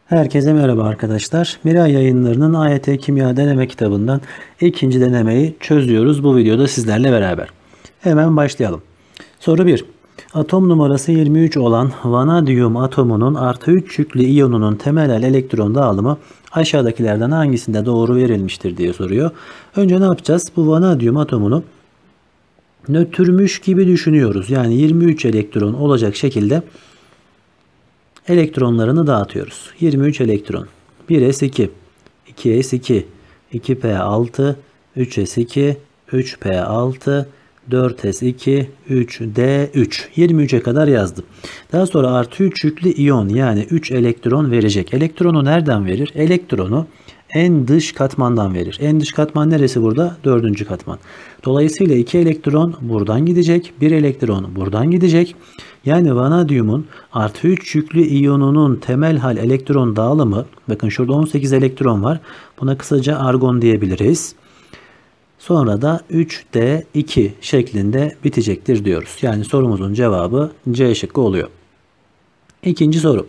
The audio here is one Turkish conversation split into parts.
Herkese merhaba arkadaşlar. Miray Yayınları'nın AYT Kimya Deneme kitabından ikinci denemeyi çözüyoruz bu videoda sizlerle beraber. Hemen başlayalım. Soru 1. Atom numarası 23 olan vanadyum atomunun artı 3 yüklü iyonunun temel elektron dağılımı aşağıdakilerden hangisinde doğru verilmiştir diye soruyor. Önce ne yapacağız? Bu vanadyum atomunu nötrmüş gibi düşünüyoruz. Yani 23 elektron olacak şekilde elektronlarını dağıtıyoruz. 23 elektron. 1s2, 2s2, 2p6, 3s2, 3p6, 4s2, 3d3. 23'e kadar yazdım. Daha sonra artı 3 yüklü iyon yani 3 elektron verecek. Elektronu nereden verir? Elektronu en dış katmandan verir. En dış katman neresi burada? 4. katman. Dolayısıyla 2 elektron buradan gidecek. 1 elektron buradan gidecek. Yani vanadyumun artı 3 yüklü iyonunun temel hal elektron dağılımı, bakın şurada 18 elektron var. Buna kısaca argon diyebiliriz. Sonra da 3d2 şeklinde bitecektir diyoruz. Yani sorumuzun cevabı C şıkkı oluyor. İkinci soru.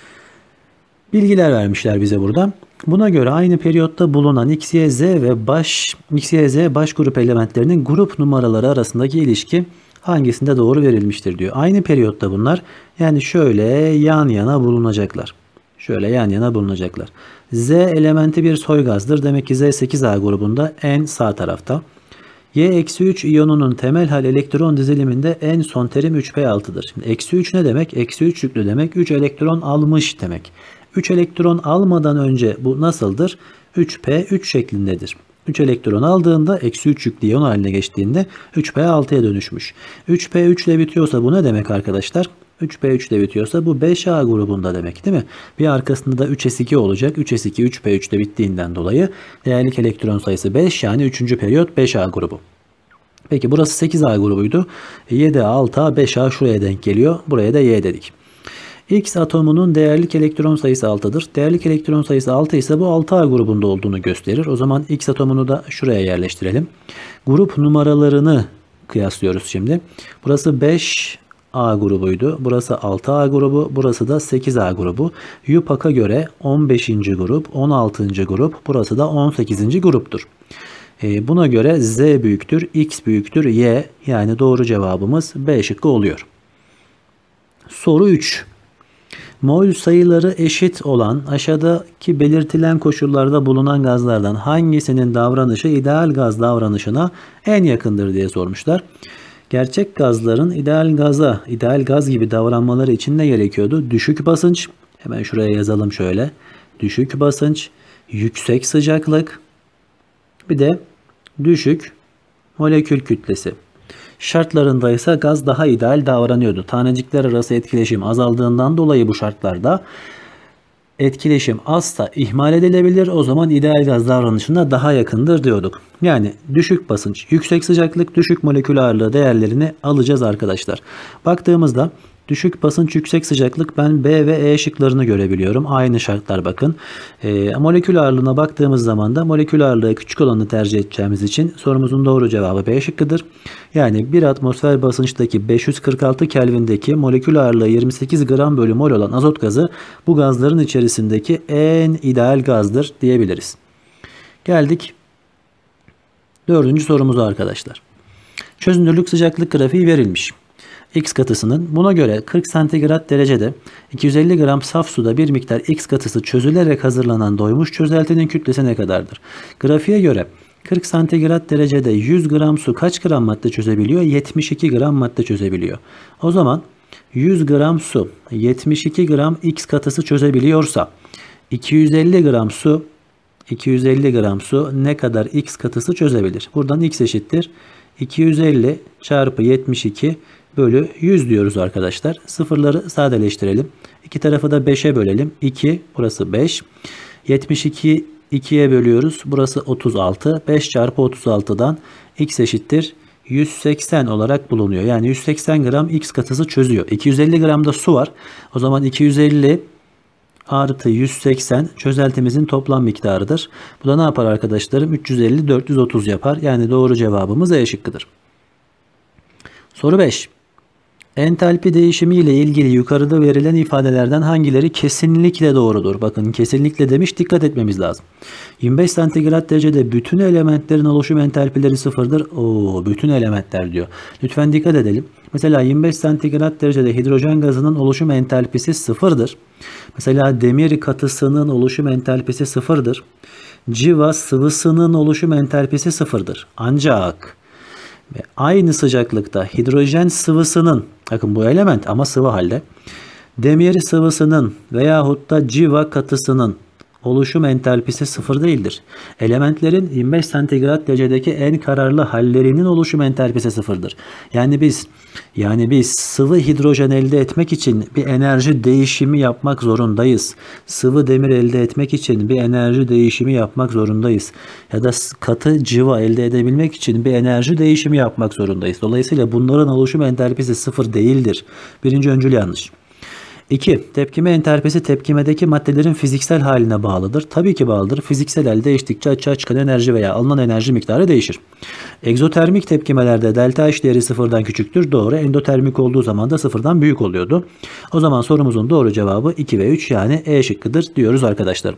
Bilgiler vermişler bize burada. Buna göre aynı periyotta bulunan X, Y, Z ve baş grup elementlerinin grup numaraları arasındaki ilişki hangisinde doğru verilmiştir diyor. Aynı periyotta bunlar. Yani şöyle yan yana bulunacaklar. Şöyle yan yana bulunacaklar. Z elementi bir soy gazdır. Demek ki Z 8A grubunda en sağ tarafta. Y-3 iyonunun temel hal elektron diziliminde en son terim 3p6'dır. Şimdi eksi 3 ne demek? Eksi 3 yüklü demek. 3 elektron almış demek. 3 elektron almadan önce bu nasıldır? 3p3 şeklindedir. 3 elektron aldığında eksi 3 yüklü iyon haline geçtiğinde 3p6'ya dönüşmüş. 3p3 ile bitiyorsa bu ne demek arkadaşlar? 3p3 ile bitiyorsa bu 5A grubunda demek değil mi? Bir arkasında da 3s2 olacak. 3s2 3p3 ile bittiğinden dolayı değerlik elektron sayısı 5 yani 3. periyot 5A grubu. Peki burası 8A grubuydu. 7A, 6A, 5A şuraya denk geliyor. Buraya da Y dedik. X atomunun değerlik elektron sayısı 6'dır. Değerlik elektron sayısı 6 ise bu 6A grubunda olduğunu gösterir. O zaman X atomunu da şuraya yerleştirelim. Grup numaralarını kıyaslıyoruz şimdi. Burası 5A grubuydu. Burası 6A grubu. Burası da 8A grubu. YUPAC'a göre 15. grup, 16. grup. Burası da 18. gruptur. Buna göre Z büyüktür, X büyüktür, Y. Yani doğru cevabımız B şıkkı oluyor. Soru 3. Mol sayıları eşit olan aşağıdaki belirtilen koşullarda bulunan gazlardan hangisinin davranışı ideal gaz davranışına en yakındır diye sormuşlar. Gerçek gazların ideal gaz gibi davranmaları için ne gerekiyordu? Düşük basınç, hemen şuraya yazalım şöyle. Düşük basınç, yüksek sıcaklık, bir de düşük molekül kütlesi. Şartlarında ise gaz daha ideal davranıyordu. Tanecikler arası etkileşim azaldığından dolayı bu şartlarda etkileşim azsa ihmal edilebilir. O zaman ideal gaz davranışına daha yakındır diyorduk. Yani düşük basınç, yüksek sıcaklık, düşük molekül ağırlığı değerlerini alacağız arkadaşlar. Baktığımızda düşük basınç, yüksek sıcaklık ben B ve E şıklarını görebiliyorum. Aynı şartlar bakın. Molekül ağırlığına baktığımız zaman da molekül ağırlığı küçük olanı tercih edeceğimiz için sorumuzun doğru cevabı B şıkkıdır. Yani 1 atmosfer basınçtaki 546 Kelvin'deki molekül ağırlığı 28 gram bölü mol olan azot gazı bu gazların içerisindeki en ideal gazdır diyebiliriz. Geldik 4. sorumuza arkadaşlar. Çözünürlük sıcaklık grafiği verilmiş. X katısının buna göre 40 santigrat derecede 250 gram saf suda bir miktar X katısı çözülerek hazırlanan doymuş çözeltinin kütlesi ne kadardır? Grafiğe göre 40 santigrat derecede 100 gram su kaç gram madde çözebiliyor? 72 gram madde çözebiliyor. O zaman 100 gram su 72 gram X katısı çözebiliyorsa 250 gram su ne kadar X katısı çözebilir? Buradan X eşittir 250 çarpı 72 bölü 100 diyoruz arkadaşlar. Sıfırları sadeleştirelim. İki tarafı da 5'e bölelim. 2 burası 5. 72 2'ye bölüyoruz. Burası 36. 5 çarpı 36'dan X eşittir 180 olarak bulunuyor. Yani 180 gram X katısı çözüyor. 250 gram da su var. O zaman 250 artı 180 çözeltimizin toplam miktarıdır. Bu da ne yapar arkadaşlarım? 350 430 yapar. Yani doğru cevabımız E şıkkıdır. Soru 5. Entalpi değişimi ile ilgili yukarıda verilen ifadelerden hangileri kesinlikle doğrudur? Bakın kesinlikle demiş, dikkat etmemiz lazım. 25 santigrat derecede bütün elementlerin oluşum entalpileri sıfırdır. Bütün elementler diyor. Lütfen dikkat edelim. Mesela 25 santigrat derecede hidrojen gazının oluşum entalpisi sıfırdır. Mesela demir katısının oluşum entalpisi sıfırdır. Civa sıvısının oluşum entalpisi sıfırdır. Ancak ve aynı sıcaklıkta hidrojen sıvısının, bakın bu element ama sıvı halde, demir sıvısının veyahut da civa katısının oluşum entalpisi sıfır değildir. Elementlerin 25 santigrat derecedeki en kararlı hallerinin oluşum entalpisi sıfırdır. Yani biz sıvı hidrojen elde etmek için bir enerji değişimi yapmak zorundayız. Sıvı demir elde etmek için bir enerji değişimi yapmak zorundayız. Ya da katı civa elde edebilmek için bir enerji değişimi yapmak zorundayız. Dolayısıyla bunların oluşum entalpisi sıfır değildir. Birinci öncül yanlış. 2. Tepkime entalpisi tepkimedeki maddelerin fiziksel haline bağlıdır. Tabii ki bağlıdır. Fiziksel hal değiştikçe açığa çıkan enerji veya alınan enerji miktarı değişir. Egzotermik tepkimelerde delta H değeri sıfırdan küçüktür. Doğru. Endotermik olduğu zaman da sıfırdan büyük oluyordu. O zaman sorumuzun doğru cevabı 2 ve 3, yani E şıkkıdır diyoruz arkadaşlarım.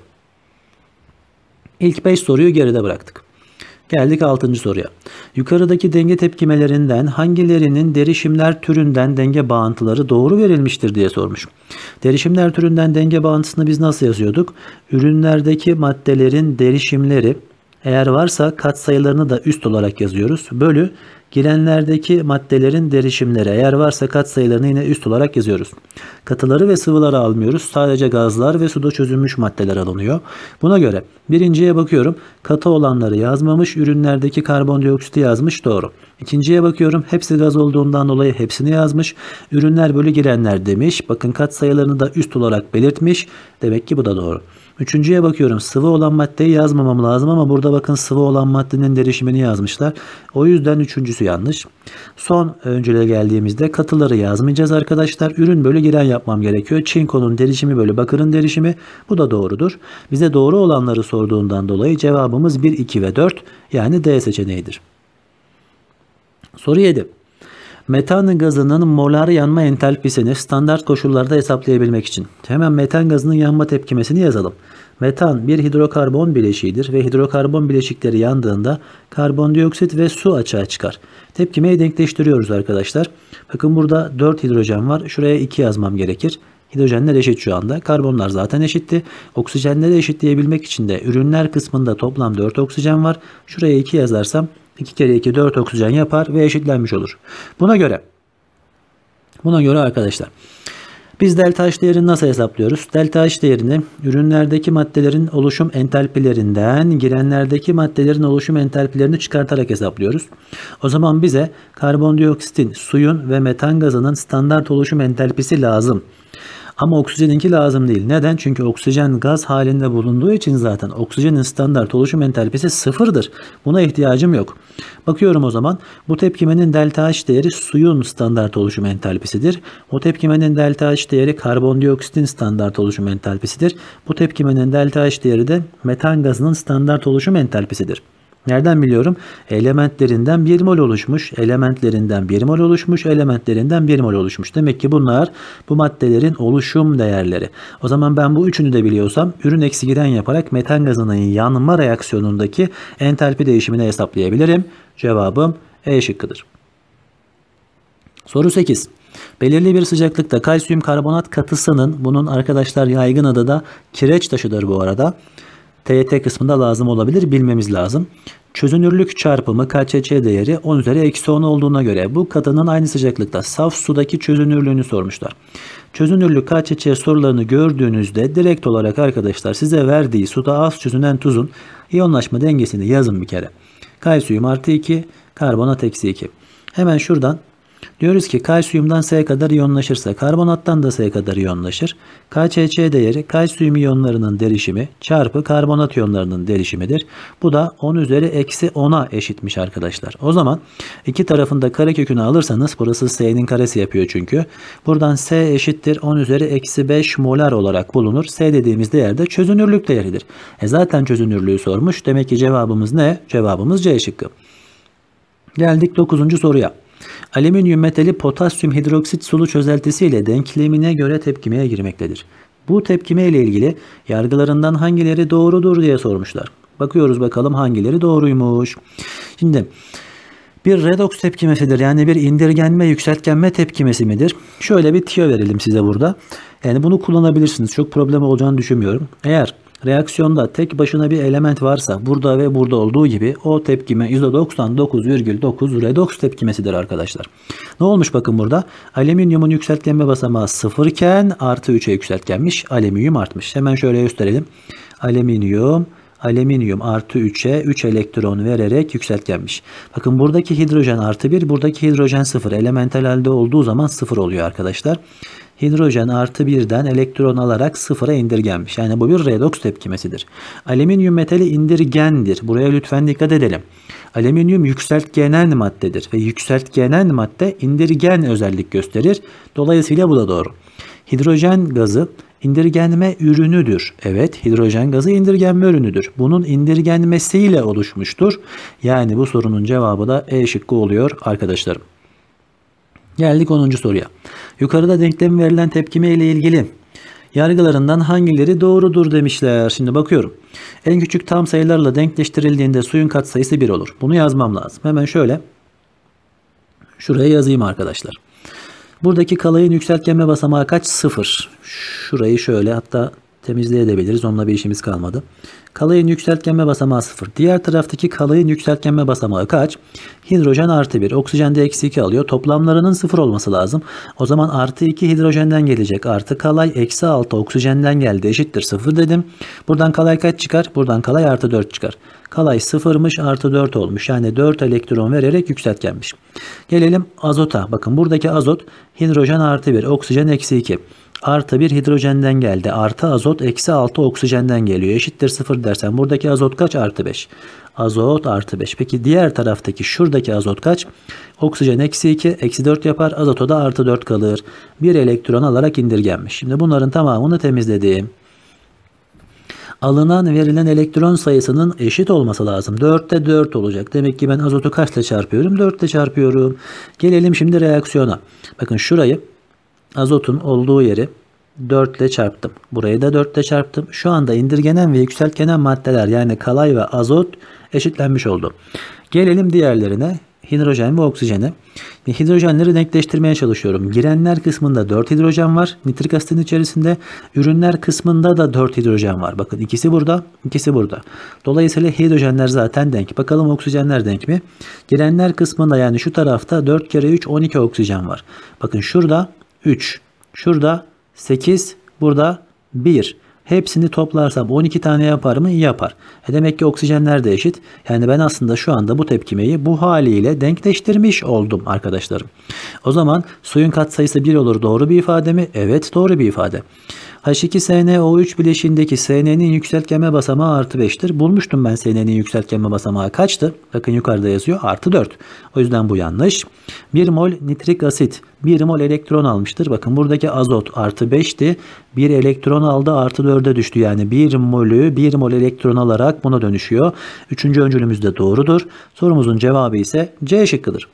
İlk 5 soruyu geride bıraktık. Geldik 6. soruya. Yukarıdaki denge tepkimelerinden hangilerinin derişimler türünden denge bağıntıları doğru verilmiştir diye sormuş. Derişimler türünden denge bağıntısını biz nasıl yazıyorduk? Ürünlerdeki maddelerin derişimleri, eğer varsa katsayılarını da üst olarak yazıyoruz. Bölü girenlerdeki maddelerin derişimleri, eğer varsa katsayılarını yine üst olarak yazıyoruz. Katıları ve sıvıları almıyoruz. Sadece gazlar ve suda çözülmüş maddeler alınıyor. Buna göre birinciye bakıyorum. Katı olanları yazmamış. Ürünlerdeki karbondioksiti yazmış. Doğru. İkinciye bakıyorum. Hepsi gaz olduğundan dolayı hepsini yazmış. Ürünler bölü girenler demiş. Bakın katsayılarını da üst olarak belirtmiş. Demek ki bu da doğru. Üçüncüye bakıyorum. Sıvı olan maddeyi yazmamam lazım ama burada bakın sıvı olan maddenin derişimini yazmışlar. O yüzden üçüncüsü yanlış. Son öncüle geldiğimizde katıları yazmayacağız arkadaşlar. Ürün bölü giren yapmam gerekiyor. Çinkonun derişimi bölü bakırın derişimi. Bu da doğrudur. Bize doğru olanları sorduğundan dolayı cevabımız 1, 2 ve 4, yani D seçeneğidir. Soru 7. Metan gazının molar yanma entalpisini standart koşullarda hesaplayabilmek için hemen metan gazının yanma tepkimesini yazalım. Metan bir hidrokarbon bileşiğidir ve hidrokarbon bileşikleri yandığında karbondioksit ve su açığa çıkar. Tepkimeyi denkleştiriyoruz arkadaşlar. Bakın burada 4 hidrojen var. Şuraya 2 yazmam gerekir. Hidrojenler eşit şu anda. Karbonlar zaten eşitti. Oksijenleri eşitleyebilmek için de ürünler kısmında toplam 4 oksijen var. Şuraya 2 yazarsam 2 kere 2 4 oksijen yapar ve eşitlenmiş olur. Buna göre arkadaşlar biz delta H değerini nasıl hesaplıyoruz? Delta H değerini ürünlerdeki maddelerin oluşum entalpilerinden girenlerdeki maddelerin oluşum entalpilerini çıkartarak hesaplıyoruz. O zaman bize karbondioksitin, suyun ve metan gazının standart oluşum entalpisi lazım. Ama oksijeninki lazım değil. Neden? Çünkü oksijen gaz halinde bulunduğu için zaten oksijenin standart oluşum entalpisi sıfırdır. Buna ihtiyacım yok. Bakıyorum o zaman. Bu tepkimenin delta H değeri suyun standart oluşum entalpisidir. Bu tepkimenin delta H değeri karbondioksitin standart oluşum entalpisidir. Bu tepkimenin delta H değeri de metan gazının standart oluşum entalpisidir. Nereden biliyorum? Elementlerinden 1 mol oluşmuş, elementlerinden 1 mol oluşmuş, elementlerinden 1 mol oluşmuş. Demek ki bunlar bu maddelerin oluşum değerleri. O zaman ben bu üçünü de biliyorsam ürün eksi giren yaparak metan gazının yanma reaksiyonundaki entalpi değişimini hesaplayabilirim. Cevabım E şıkkıdır. Soru 8. Belirli bir sıcaklıkta kalsiyum karbonat katısının, bunun arkadaşlar yaygın adı da kireç taşıdır bu arada. TYT kısmında lazım olabilir, bilmemiz lazım. Çözünürlük çarpımı KÇÇ değeri 10 üzeri eksi 10 olduğuna göre bu katının aynı sıcaklıkta saf sudaki çözünürlüğünü sormuşlar. Çözünürlük KÇÇ sorularını gördüğünüzde direkt olarak arkadaşlar size verdiği suda az çözünen tuzun iyonlaşma dengesini yazın bir kere. Kalsiyum artı 2, karbonat eksi 2. Hemen şuradan diyoruz ki kalsiyumdan S kadar iyonlaşırsa karbonattan da S kadar iyonlaşır. KÇÇ değeri kalsiyum iyonlarının derişimi çarpı karbonat iyonlarının derişimidir. Bu da 10 üzeri eksi 10'a eşitmiş arkadaşlar. O zaman iki tarafında karekökünü alırsanız, burası S'nin karesi yapıyor çünkü. Buradan S eşittir 10 üzeri eksi 5 molar olarak bulunur. S dediğimiz değer de çözünürlük değeridir. Zaten çözünürlüğü sormuş. Demek ki cevabımız ne? Cevabımız C şıkkı. Geldik 9. soruya. Alüminyum metali potasyum hidroksit sulu çözeltisiyle denklemine göre tepkimeye girmektedir. Bu tepkime ile ilgili yargılarından hangileri doğrudur diye sormuşlar. Bakıyoruz bakalım hangileri doğruymuş. Şimdi bir redoks tepkimesidir. Yani bir indirgenme yükseltgenme tepkimesi midir? Şöyle bir tüyo verelim size burada. Yani bunu kullanabilirsiniz. Çok problem olacağını düşünmüyorum. Eğer reaksiyonda tek başına bir element varsa burada ve burada olduğu gibi o tepkime %99,9 redoks tepkimesidir arkadaşlar. Ne olmuş bakın burada? Alüminyumun yükseltgenme basamağı 0 iken artı 3'e yükseltgenmiş. Alüminyum artmış. Hemen şöyle gösterelim. Alüminyum artı 3'e 3 elektron vererek yükseltgenmiş. Bakın buradaki hidrojen artı 1, buradaki hidrojen 0. Elementel halde olduğu zaman 0 oluyor arkadaşlar. Hidrojen artı 1'den elektron alarak 0'a indirgenmiş. Yani bu bir redoks tepkimesidir. Alüminyum metali indirgendir. Buraya lütfen dikkat edelim. Alüminyum yükseltgenen maddedir ve yükseltgenen madde indirgen özellik gösterir. Dolayısıyla bu da doğru. Hidrojen gazı indirgenme ürünüdür. Evet, hidrojen gazı indirgenme ürünüdür. Bunun indirgenmesiyle oluşmuştur. Yani bu sorunun cevabı da E şıkkı oluyor arkadaşlarım. Geldik 10. soruya. Yukarıda denklem verilen tepkime ile ilgili yargılarından hangileri doğrudur demişler. Şimdi bakıyorum. En küçük tam sayılarla denkleştirildiğinde suyun katsayısı 1 olur. Bunu yazmam lazım. Hemen şöyle şuraya yazayım arkadaşlar. Buradaki kalayın yükseltgenme basamağı kaç? 0. Şurayı şöyle hatta temizleyebiliriz. Onunla bir işimiz kalmadı. Kalayın yükseltgenme basamağı 0. Diğer taraftaki kalayın yükseltgenme basamağı kaç? Hidrojen artı 1. Oksijen de eksi 2 alıyor. Toplamlarının 0 olması lazım. O zaman artı 2 hidrojenden gelecek. Artı kalay eksi 6 oksijenden geldi. Eşittir 0 dedim. Buradan kalay kaç çıkar? Buradan kalay artı 4 çıkar. Kalay 0'mış artı 4 olmuş. Yani 4 elektron vererek yükseltgenmiş. Gelelim azota. Bakın buradaki azot hidrojen artı 1. Oksijen eksi 2. Artı 1 hidrojenden geldi. Artı azot eksi 6 oksijenden geliyor. Eşittir 0 dersen buradaki azot kaç? Artı 5. Azot artı 5. Peki diğer taraftaki şuradaki azot kaç? Oksijen eksi 2. Eksi 4 yapar. Azoto da artı 4 kalır. 1 elektron alarak indirgenmiş. Şimdi bunların tamamını temizledim. Alınan verilen elektron sayısının eşit olması lazım. 4'te 4 olacak. Demek ki ben azotu kaçla çarpıyorum? 4 ile çarpıyorum. Gelelim şimdi reaksiyona. Bakın şurayı azotun olduğu yeri 4 ile çarptım. Burayı da 4 ile çarptım. Şu anda indirgenen ve yükseltgenen maddeler yani kalay ve azot eşitlenmiş oldu. Gelelim diğerlerine. Hidrojen ve oksijene. Hidrojenleri denkleştirmeye çalışıyorum. Girenler kısmında 4 hidrojen var. Nitrik asitin içerisinde. Ürünler kısmında da 4 hidrojen var. Bakın ikisi burada, ikisi burada. Dolayısıyla hidrojenler zaten denk. Bakalım oksijenler denk mi? Girenler kısmında yani şu tarafta 4 kere 3 12 oksijen var. Bakın şurada 3, şurada 8, burada 1. Hepsini toplarsam 12 tane yapar mı? Yapar. Demek ki oksijenler de eşit. Yani ben aslında şu anda bu tepkimeyi bu haliyle denkleştirmiş oldum arkadaşlarım. O zaman suyun katsayısı 1 olur. Doğru bir ifade mi? Evet, doğru bir ifade. H2SnO3 bileşiğindeki Sn'nin yükseltgenme basamağı artı 5'tir. Bulmuştum ben Sn'nin yükseltgenme basamağı kaçtı? Bakın yukarıda yazıyor. Artı 4. O yüzden bu yanlış. 1 mol nitrik asit 1 mol elektron almıştır. Bakın buradaki azot artı 5'ti. 1 elektron aldı artı 4'e düştü. Yani 1 molü 1 mol elektron alarak buna dönüşüyor. Üçüncü öncülümüz de doğrudur. Sorumuzun cevabı ise C şıkkıdır.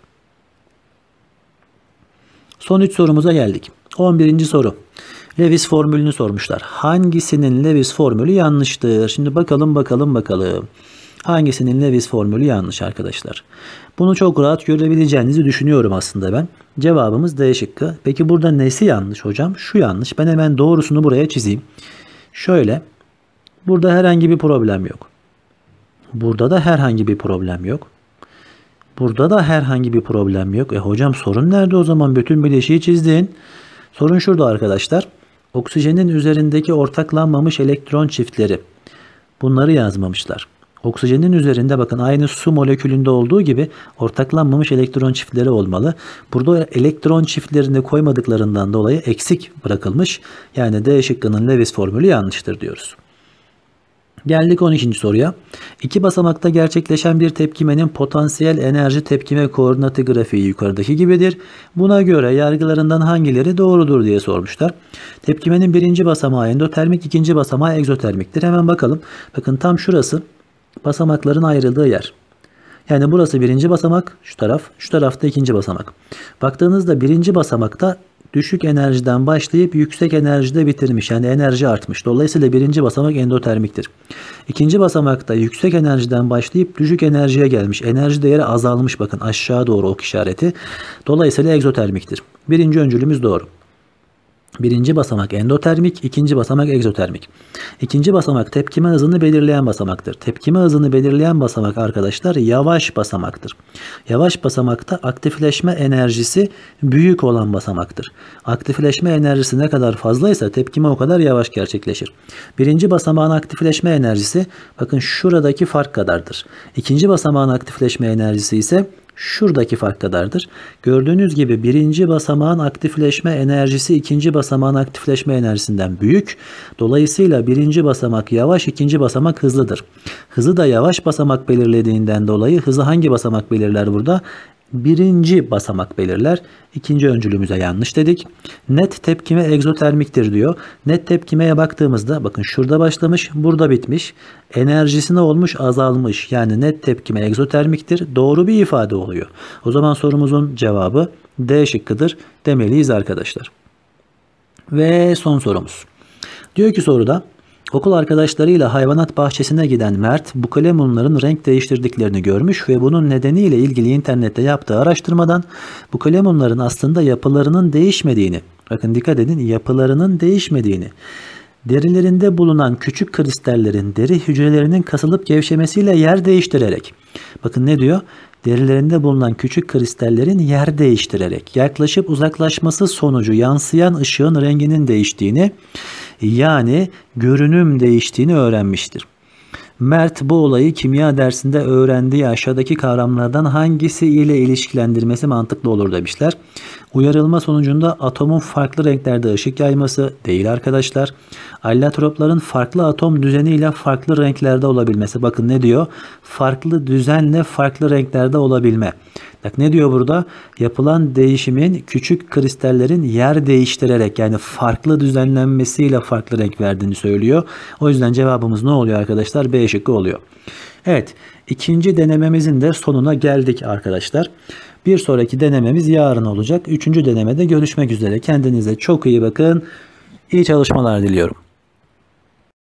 Son 3 sorumuza geldik. 11. soru. Lewis formülünü sormuşlar. Hangisinin Lewis formülü yanlıştır? Şimdi bakalım. Hangisinin Lewis formülü yanlış arkadaşlar? Bunu çok rahat görebileceğinizi düşünüyorum aslında ben. Cevabımız D şıkkı. Peki burada nesi yanlış hocam? Şu yanlış. Ben hemen doğrusunu buraya çizeyim. Şöyle. Burada herhangi bir problem yok. Burada da herhangi bir problem yok. Burada da herhangi bir problem yok. Hocam sorun nerede o zaman? Bütün bileşiği çizdin. Sorun şurada arkadaşlar. Oksijenin üzerindeki ortaklanmamış elektron çiftleri. Bunları yazmamışlar. Oksijenin üzerinde bakın aynı su molekülünde olduğu gibi ortaklanmamış elektron çiftleri olmalı. Burada elektron çiftlerini koymadıklarından dolayı eksik bırakılmış. Yani D şıkkının Lewis formülü yanlıştır diyoruz. Geldik 12. soruya. İki basamakta gerçekleşen bir tepkimenin potansiyel enerji tepkime koordinatı grafiği yukarıdaki gibidir. Buna göre yargılarından hangileri doğrudur diye sormuşlar. Tepkimenin birinci basamağı endotermik, ikinci basamağı egzotermiktir. Hemen bakalım. Bakın tam şurası basamakların ayrıldığı yer. Yani burası birinci basamak, şu taraf, şu tarafta ikinci basamak. Baktığınızda birinci basamakta düşük enerjiden başlayıp yüksek enerjide bitirmiş. Yani enerji artmış. Dolayısıyla birinci basamak endotermiktir. İkinci basamakta yüksek enerjiden başlayıp düşük enerjiye gelmiş. Enerji değeri azalmış, bakın aşağı doğru ok işareti. Dolayısıyla egzotermiktir. Birinci öncülümüz doğru. Birinci basamak endotermik, ikinci basamak egzotermik. İkinci basamak tepkime hızını belirleyen basamaktır. Tepkime hızını belirleyen basamak arkadaşlar yavaş basamaktır. Yavaş basamakta aktifleşme enerjisi büyük olan basamaktır. Aktifleşme enerjisi ne kadar fazlaysa tepkime o kadar yavaş gerçekleşir. Birinci basamağın aktifleşme enerjisi bakın şuradaki fark kadardır. İkinci basamağın aktifleşme enerjisi ise şuradaki fark kadardır. Gördüğünüz gibi birinci basamağın aktifleşme enerjisi ikinci basamağın aktifleşme enerjisinden büyük. Dolayısıyla birinci basamak yavaş, ikinci basamak hızlıdır. Hızı da yavaş basamak belirlediğinden dolayı hızı hangi basamak belirler burada? Birinci basamak belirler. İkinci öncülümüze yanlış dedik. Net tepkime egzotermiktir diyor. Net tepkimeye baktığımızda bakın şurada başlamış, burada bitmiş. Enerjisi ne olmuş? Azalmış. Yani net tepkime egzotermiktir. Doğru bir ifade oluyor. O zaman sorumuzun cevabı D şıkkıdır demeliyiz arkadaşlar. Ve son sorumuz. Diyor ki soruda, okul arkadaşlarıyla hayvanat bahçesine giden Mert bu kalemunların renk değiştirdiklerini görmüş ve bunun nedeniyle ilgili internette yaptığı araştırmadan bu kalemunların aslında yapılarının değişmediğini, bakın dikkat edin, yapılarının değişmediğini, derilerinde bulunan küçük kristallerin deri hücrelerinin kasılıp gevşemesiyle yer değiştirerek, bakın ne diyor? Derilerinde bulunan küçük kristallerin yer değiştirerek yaklaşıp uzaklaşması sonucu yansıyan ışığın renginin değiştiğini, yani görünüm değiştiğini öğrenmiştir. Mert bu olayı kimya dersinde öğrendiği aşağıdaki kavramlardan hangisi ile ilişkilendirmesi mantıklı olur demişler. Uyarılma sonucunda atomun farklı renklerde ışık yayması değil arkadaşlar. Allotropların farklı atom düzeniyle farklı renklerde olabilmesi. Bakın ne diyor? Farklı düzenle farklı renklerde olabilme. Bak ne diyor burada? Yapılan değişimin küçük kristallerin yer değiştirerek, yani farklı düzenlenmesiyle farklı renk verdiğini söylüyor. O yüzden cevabımız ne oluyor arkadaşlar? B şıkkı oluyor. Evet, ikinci denememizin de sonuna geldik arkadaşlar. Bir sonraki denememiz yarın olacak. Üçüncü denemede görüşmek üzere. Kendinize çok iyi bakın. İyi çalışmalar diliyorum.